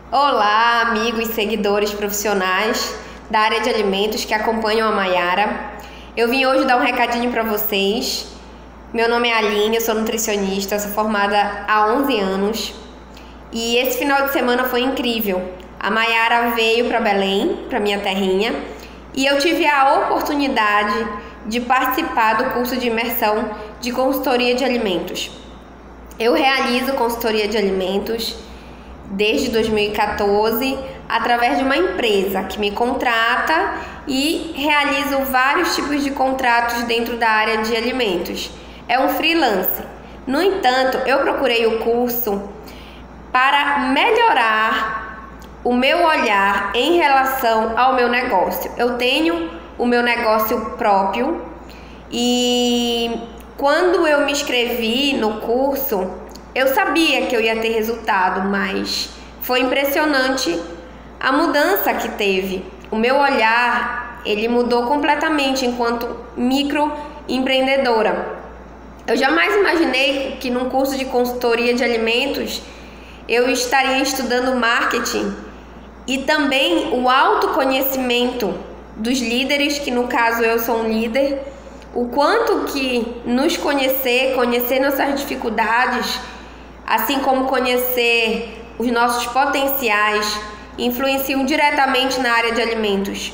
Olá, amigos e seguidores profissionais da área de alimentos que acompanham a Mayara. Eu vim hoje dar um recadinho para vocês. Meu nome é Aline, eu sou nutricionista, sou formada há 11 anos e esse final de semana foi incrível. A Mayara veio para Belém, para minha terrinha, e eu tive a oportunidade de participar do curso de imersão de consultoria de alimentos. Eu realizo consultoria de alimentos desde 2014, através de uma empresa que me contrata e realizo vários tipos de contratos dentro da área de alimentos. É um freelance. No entanto, eu procurei o curso para melhorar o meu olhar em relação ao meu negócio. Eu tenho o meu negócio próprio e quando eu me inscrevi no curso, eu sabia que eu ia ter resultado, mas foi impressionante a mudança que teve. O meu olhar, ele mudou completamente enquanto microempreendedora. Eu jamais imaginei que num curso de consultoria de alimentos eu estaria estudando marketing e também o autoconhecimento dos líderes, que no caso eu sou um líder, o quanto que nos conhecer nossas dificuldades, assim como conhecer os nossos potenciais, influenciam diretamente na área de alimentos,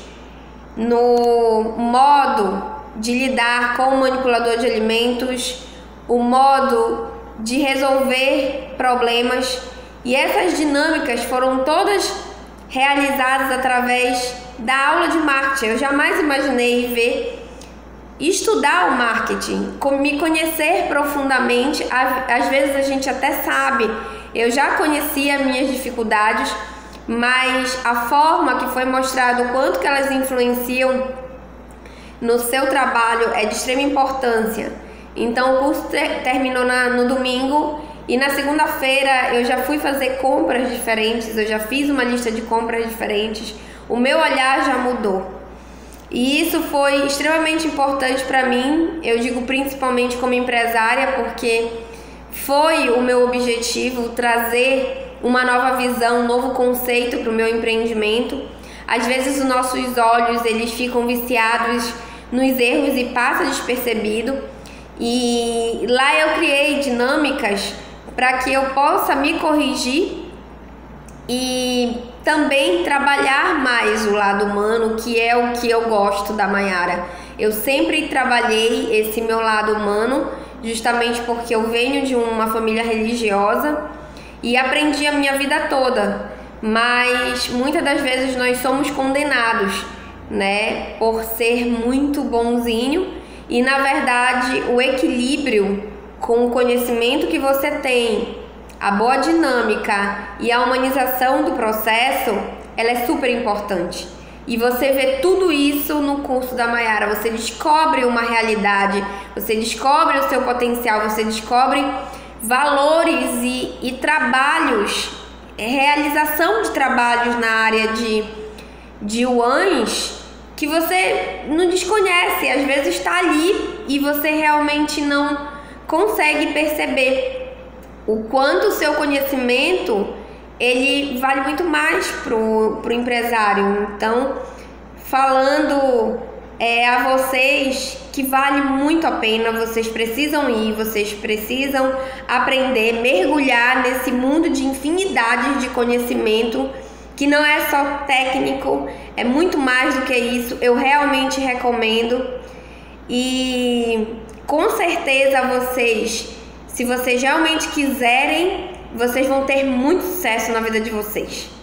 no modo de lidar com o manipulador de alimentos, o modo de resolver problemas, e essas dinâmicas foram todas realizadas através da aula de marketing. Eu jamais imaginei estudar o marketing, me conhecer profundamente. Às vezes a gente até sabe, eu já conhecia minhas dificuldades, mas a forma que foi mostrado o quanto que elas influenciam no seu trabalho é de extrema importância. Então o curso terminou no domingo e na segunda-feira eu já fui fazer compras diferentes, eu já fiz uma lista de compras diferentes, o meu olhar já mudou. E isso foi extremamente importante para mim, eu digo principalmente como empresária, porque foi o meu objetivo trazer uma nova visão, um novo conceito para o meu empreendimento. Às vezes os nossos olhos eles ficam viciados nos erros e passa despercebido. E lá eu criei dinâmicas para que eu possa me corrigir e também trabalhar mais o lado humano, que é o que eu gosto da Mayara. Eu sempre trabalhei esse meu lado humano, justamente porque eu venho de uma família religiosa e aprendi a minha vida toda, mas muitas das vezes nós somos condenados, né, por ser muito bonzinho e na verdade o equilíbrio com o conhecimento que você tem, a boa dinâmica e a humanização do processo, ela é super importante. E você vê tudo isso no curso da Mayara. Você descobre uma realidade, você descobre o seu potencial, você descobre valores e trabalhos, realização de trabalhos na área de yuans que você não desconhece. Às vezes está ali e você realmente não consegue perceber o quanto o seu conhecimento ele vale muito mais pro empresário. Então, falando a vocês que vale muito a pena, vocês precisam ir, vocês precisam aprender, mergulhar nesse mundo de infinidade de conhecimento, que não é só técnico, é muito mais do que isso. Eu realmente recomendo e com certeza se vocês realmente quiserem, vocês vão ter muito sucesso na vida de vocês.